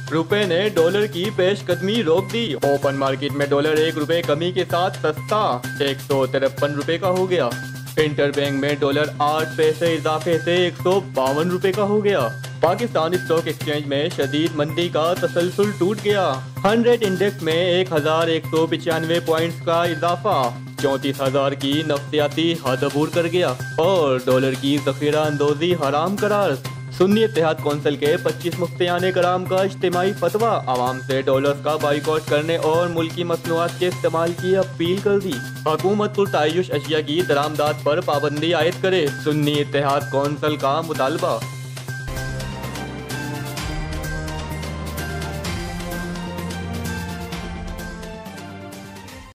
روپے نے ڈالر کی پیش قدمی روک دی۔ اوپن مارکیٹ میں ڈالر 1 روپے کمی کے ساتھ سستا 153 روپے کا ہو گیا۔ انٹر بینک میں ڈالر 8 پیسے اضافے سے 152 روپے کا ہو گیا۔ پاکستان اسٹاک ایکسچینج میں شدید مندی کا تسلسل ٹوٹ گیا۔ 100 انڈیکس میں 1195 پوائنٹس کا اضافہ 34,000 کی نفسیاتی حد عبور کر گیا اور ڈالر کی ذخیرہ اندوزی حرام قرار۔ سنی اتحاد کونسل کے 25 مفتیان کرام کا اجتماعی فتویٰ عوام سے ڈالرز کا بائیکاٹ کرنے اور ملکی مصنوعات کے استعمال کی اپیل کر دی۔ حکومت پرتعیش اشیاء کی درآمدات پر پابندی عائد کرے، سنی اتحاد کونسل کا مطالبہ۔